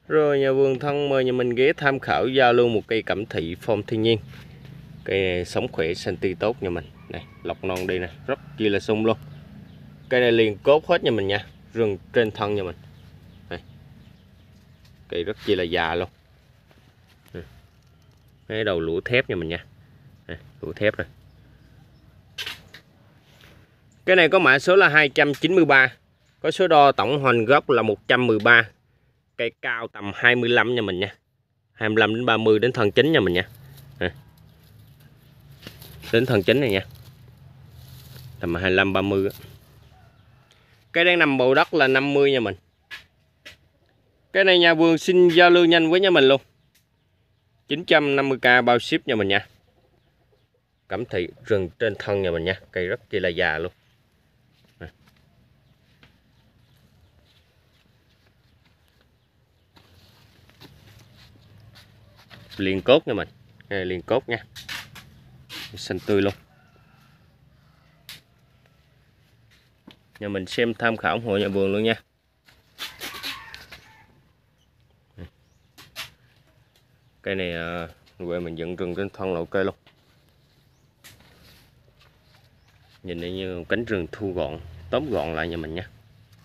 Rồi nhà vườn thân mời nhà mình ghé tham khảo giao lưu một cây cẩm thị form thiên nhiên. Cây này sống khỏe, xanh tươi tốt nhà mình. Này, lọc non đi nè, rất chi là sung luôn. Cây này liền cốt hết nhà mình nha, rừng trên thân nhà mình. Này. Cây rất chi là già luôn. Cái đầu lũa thép nhà mình nha. Này, lũa thép rồi. Cái này có mã số là 293. Có số đo tổng hoành gốc là 113. Cây cao tầm 25 nha mình nha. 25 đến 30 đến thân chính nha mình nha. Đến thân chính này nha. Tầm 25 30. Cây đang nằm bầu đất là 50 nha mình. Cái này nhà vườn xin giao lưu nhanh với nhà mình luôn. 950k bao ship nha mình nha. Cẩm thị rừng trên thân nhà mình nha. Cây rất chi là già luôn. Liền cốt nha mình. Đây, liền cốt nha. Xanh tươi luôn. Nhà mình xem tham khảo ủng hộ nhà vườn luôn nha. Cây này quê mình dựng rừng trên thân là ok luôn. Nhìn đây như cánh rừng thu gọn, tóm gọn lại nhà mình nha.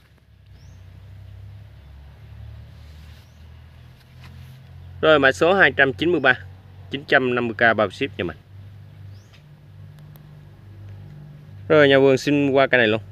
Rồi mã số 293, 950k bao ship nhà mình. Rồi nhà vườn xin qua cây này luôn.